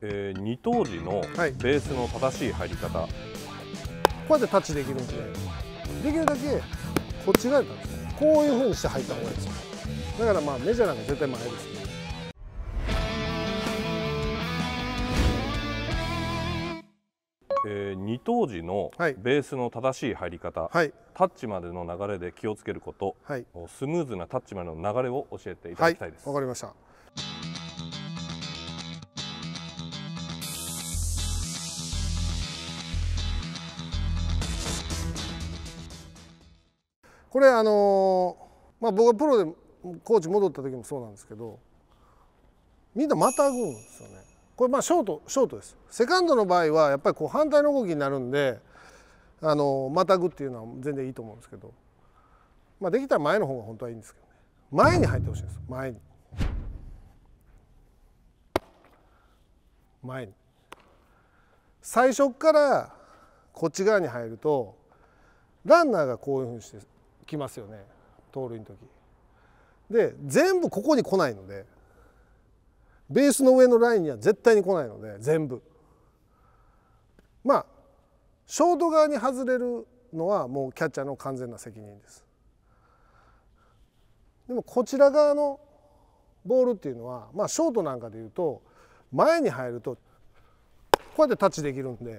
二等時のベースの正しい入り方、 こうやってタッチできるんで、できるだけこっち側に立つ、こういう風にして入った方がいいですよ。だからまあメジャーなんか絶対前ですね。 二等時のベースの正しい入り方、 はい、 タッチまでの流れで気をつけること、はい、スムーズなタッチまでの流れを教えていただきたいです。 わかりました。これ僕がプロでコーチ戻った時もそうなんですけど、みんなまたぐんですよね。これショートです。セカンドの場合はやっぱりこう反対の動きになるんで、またぐっていうのは全然いいと思うんですけど、できたら前の方が本当はいいんですけどね。前に入ってほしいんです。前に最初からこっち側に入るとランナーがこういうふうにして来ますよね、盗塁の時で。全部ここに来ないので、ベースの上のラインには絶対に来ないので、全部ショート側に外れるのはもうキャッチャーの完全な責任です。でもこちら側のボールっていうのは、ショートなんかでいうと前に入るとこうやってタッチできるんで、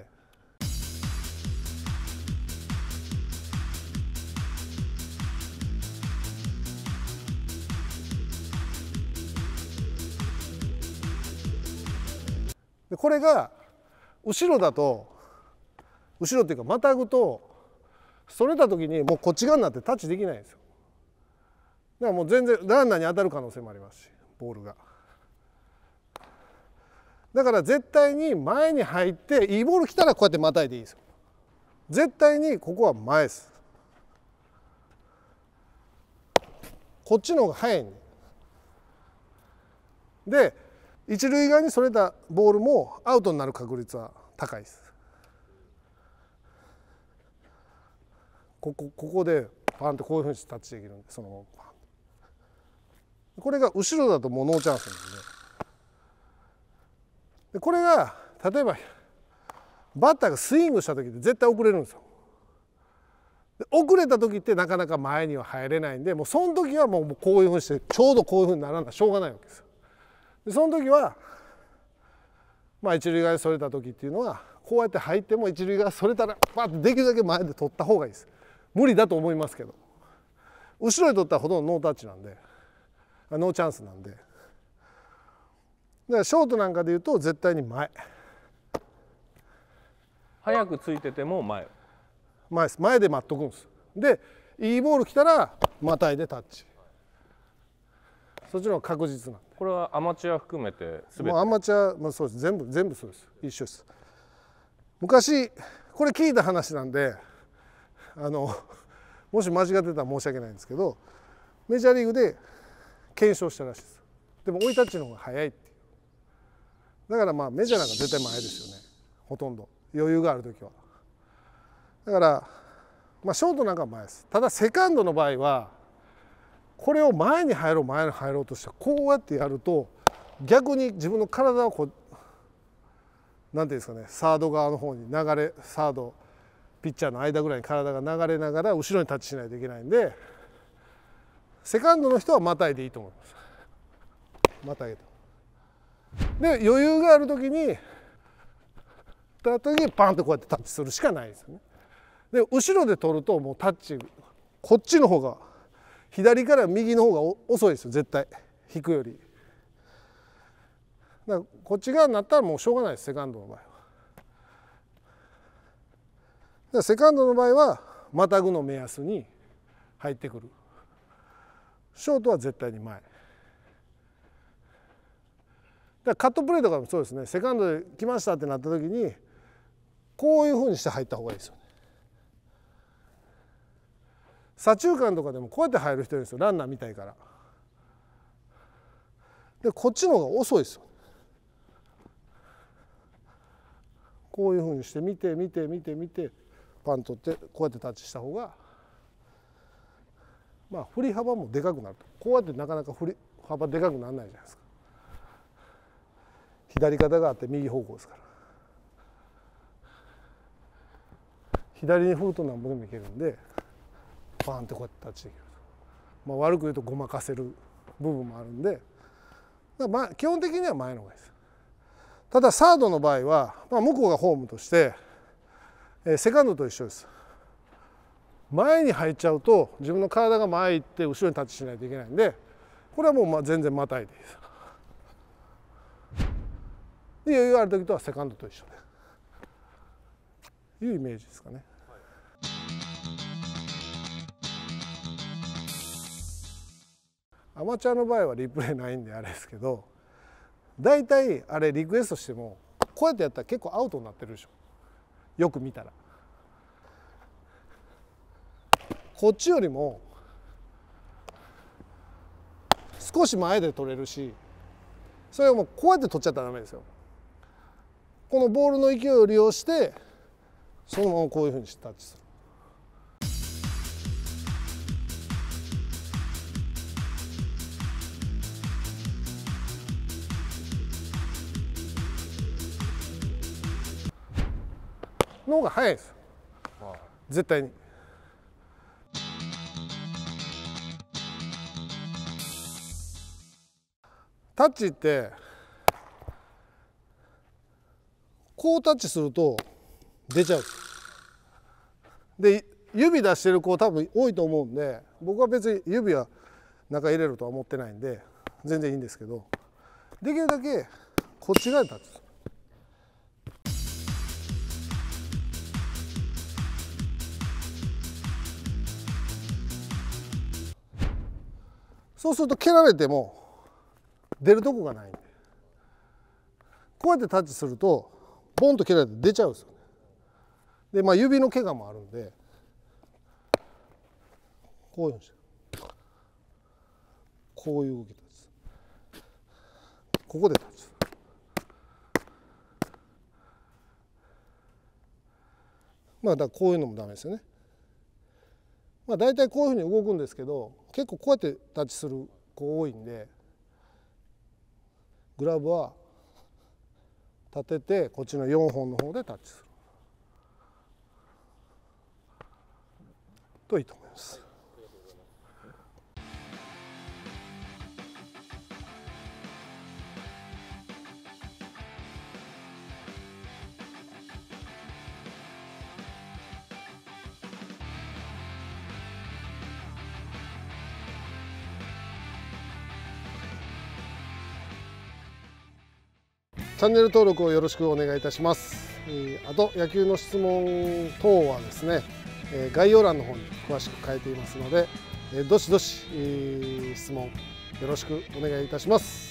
これが後ろだと、後ろっていうかまたぐと、それた時にもうこっち側になってタッチできないんですよ。だからもう全然ランナーに当たる可能性もありますし、ボールが。だから絶対に前に入って、いいボール来たらこうやってまたいでいいですよ。絶対にここは前です。こっちの方が早いんで。一塁側にそれたボールもアウトになる確率は高いです。ここでパンってこういうふうにしてタッチできるんで、そのままパン。これが後ろだともうノーチャンスなんで、これが例えばバッターがスイングした時って絶対遅れるんですよ。で遅れた時ってなかなか前には入れないんで、もうその時はもうこういうふうにしてちょうどこういうふうにならなしょうがないわけですよ。でその時は一塁側にそれた時っていうのは、こうやって入っても一塁側それたらパッとできるだけ前で取った方がいいです。無理だと思いますけど、後ろに取ったらほとんどノータッチなんで、ノーチャンスなんで。だからショートなんかでいうと絶対に前。 早くついてても前です。前で待っとくんです。でいいボール来たらまたいでタッチ。そっちの方が確実なんで。 これはアマチュア含めて全て。 アマチュア、そうです。全部そうです。一緒です。昔これ聞いた話なんで、もし間違ってたら申し訳ないんですけど、メジャーリーグで検証したらしいです。でも追いタッチの方が早いっていう。だからメジャーなんか絶対前ですよね。ほとんど余裕がある時は。だからショートなんかは前です。ただセカンドの場合は、これを前に入ろうとしてこうやってやると、逆に自分の体をこうなんていうんですかね、サード側の方にサードピッチャーの間ぐらいに体が流れながら後ろにタッチしないといけないんで、セカンドの人はまたいでいいと思います。またいで。で余裕がある時にパンとこうやってタッチするしかないですよね。で後ろで取るともうタッチこっちの方が、左から右の方が遅いですよ、絶対引くより。だからこっち側になったらもうしょうがないです、セカンドの場合は。だからセカンドの場合はまたぐの目安に入ってくる。ショートは絶対に前。だからカットプレーとかもそうですね。セカンドで来ましたってなった時にこういうふうにして入った方がいいですよね。左中間とかでもこうやって入る人いるんですよ、ランナーみたいから。でこっちの方が遅いですよ。こういうふうにして見てパン取ってこうやってタッチした方が、振り幅もでかくなると。こうやってなかなか振り幅でかくならないじゃないですか。 左肩があって右方向ですから、左に振ると何ぼでもいけるんでバーンってこうやってタッチできると、悪く言うとごまかせる部分もあるんで、基本的には前の方がいいです。ただサードの場合は、向こうがホームとして、セカンドと一緒です。前に入っちゃうと自分の体が前行って後ろにタッチしないといけないんで、これはもう全然またいでいいです。で余裕がある時とはセカンドと一緒でいうイメージですかね。アマチュアの場合はリプレイないんであれですけど、大体あれリクエストしてもこうやってやったら結構アウトになってるでしょ、よく見たら。こっちよりも少し前で取れるし、それをもうこうやって取っちゃったらダメですよ。このボールの勢いを利用してそのままこういうふうにしてタッチする。の方が早いです、絶対に。タッチってこうタッチすると出ちゃう。で指出してる子多分多いと思うんで、僕は別に指は中入れるとは思ってないんで全然いいんですけど、できるだけこっち側でタッチする。そうすると蹴られても出るとこがないんで、こうやってタッチするとボンと蹴られて出ちゃうんですよね。で指の怪我もあるんで、こういうふうにしてこういう動きです。ここでタッチする。だからこういうのもダメですよね。大体こういうふうに動くんですけど、結構こうやってタッチする子多いんで、グラブは立ててこっちの4本の方でタッチするといいと思います。チャンネル登録をよろしくお願いいたします。あと野球の質問等はですね、概要欄の方に詳しく書いていますので、どしどし質問よろしくお願いいたします。